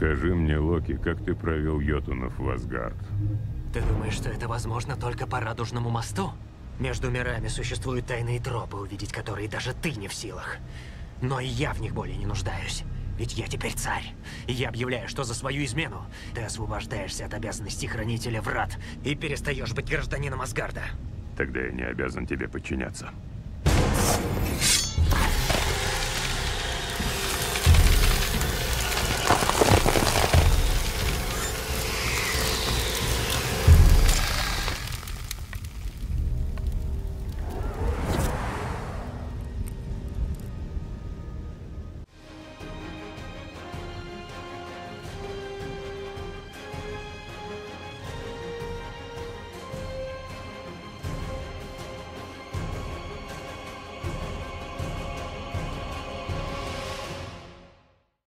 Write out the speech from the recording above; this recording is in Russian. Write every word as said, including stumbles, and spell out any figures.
Скажи мне, Локи, как ты провел йотунов в Асгард? Ты думаешь, что это возможно только по Радужному мосту? Между мирами существуют тайные тропы, увидеть которые даже ты не в силах. Но и я в них более не нуждаюсь. Ведь я теперь царь. И я объявляю, что за свою измену ты освобождаешься от обязанностей хранителя врат и перестаешь быть гражданином Асгарда. Тогда я не обязан тебе подчиняться.